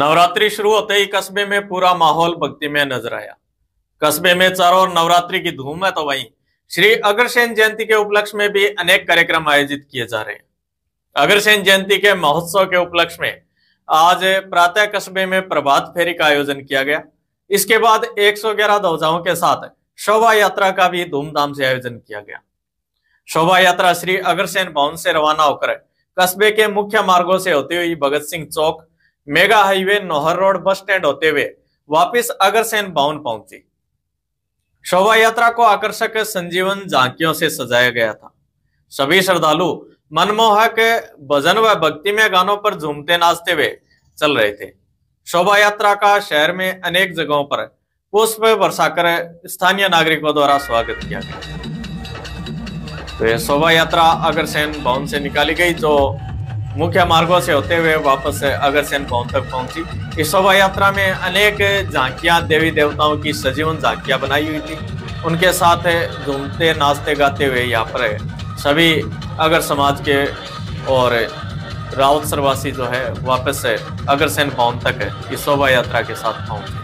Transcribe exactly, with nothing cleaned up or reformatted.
नवरात्रि शुरू होते ही कस्बे में पूरा माहौल भक्तिमय नजर आया। कस्बे में चारों ओर नवरात्रि की धूम है, तो वहीं श्री अग्रसेन जयंती के उपलक्ष्य में भी अनेक कार्यक्रम आयोजित किए जा रहे हैं। अग्रसेन जयंती के महोत्सव के उपलक्ष्य में आज प्रातः कस्बे में प्रभात फेरी का आयोजन किया गया। इसके बाद एक सौ ग्यारह ध्वजाओं के साथ शोभा यात्रा का भी धूमधाम से आयोजन किया गया। शोभा यात्रा श्री अग्रसेन भवन से रवाना होकर कस्बे के मुख्य मार्गों से होते हुए भगत सिंह चौक, mega highway, Nohar road, bus stand होते हुए वापस अग्रसेन भवन पहुंची। शोभा यात्रा को आकर्षक संजीवन झांकियों से सजाया गया था। सभी श्रद्धालु मनमोहक भजन व भक्तिमय गानों पर झूमते नाचते हुए चल रहे थे। शोभा यात्रा का शहर में अनेक जगहों पर पुष्प बरसाकर स्थानीय नागरिकों द्वारा स्वागत किया गया। तो यह शोभा यात्रा अग्रसेन भवन से निकाली गई, जो मुख्य मार्गों से होते हुए वापस अग्रसेन भवन तक पहुंची। इस शोभा यात्रा में अनेक झांकियां, देवी देवताओं की सजीवन झांकियां बनाई हुई थी। उनके साथ झूमते नाचते गाते हुए यहाँ पर सभी अगर समाज के और राउत सरवासी जो है वापस अग्रसेन भवन तक इस शोभा यात्रा के साथ पहुंचे।